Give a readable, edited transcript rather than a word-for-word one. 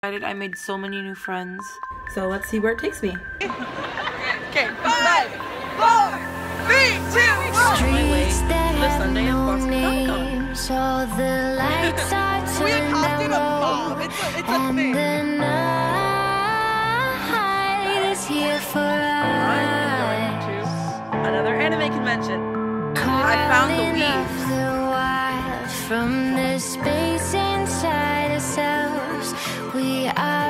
I made so many new friends. So let's see where it takes me. Okay, 5, 4, 3, 2, 1. Streets that have no names, all the lights are turned down low, and the night is here for us. Another anime convention. I found the weave. The wild from the space inside ourselves. We are